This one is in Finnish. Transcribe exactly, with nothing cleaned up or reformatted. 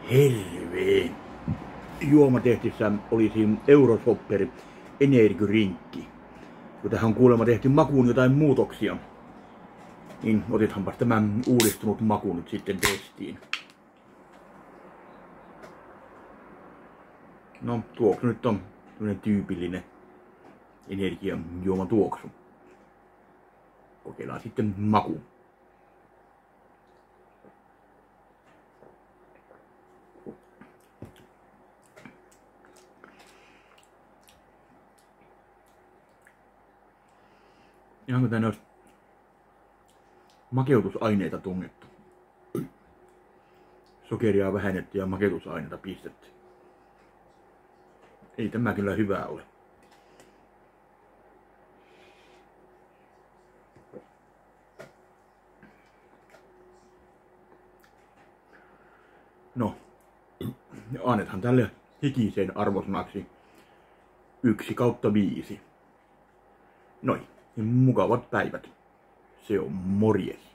Herveen. Juomatehtissä olisi Euroshopper energirinkki. Kun tähän on kuulemma tehty makuun jotain muutoksia, niin otithanpas tämän uudistunut maku nyt sitten testiin. No, tuoksu nyt on tämmönen tyypillinen energiajuoman tuoksu. Kokeillaan sitten maku. Ihan kuin tänne olisi makeutusaineita tungettu. Sokeria vähennetty ja makeutusaineita pistetty. Ei tämä kyllä hyvää ole. No, annethan tälle hikiseen arvosanaksi yksi kautta viisi. Noin, mukavat päivät. Se on morjes.